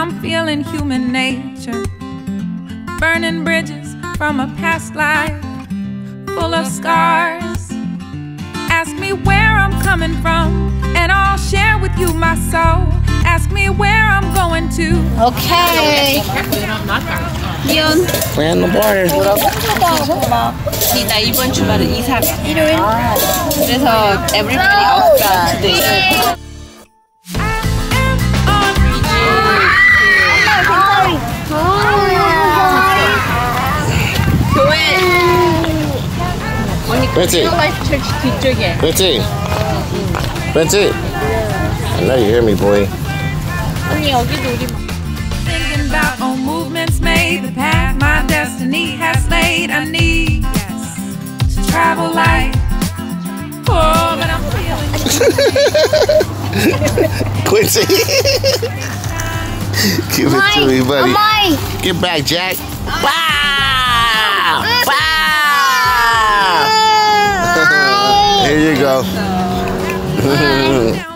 I'm feeling human nature, burning bridges from a past life full of scars. Ask me where I'm coming from, and I'll share with you my soul. Ask me where I'm going to. Okay. 이온. We're on the border. 나 이번 주말은 이사 가. 일요일. 그래서 everybody else got today. Betsy. 뒤쪽에. Betsy. Betsy. I know you hear me, boy. 언니 여기도 우리. Thinking about all movements made, the path my destiny has laid. I need to travel light. Oh, but I'm feeling Quincy. Give it to me, buddy. Get back, Jack. Wow! Wow! Here you go.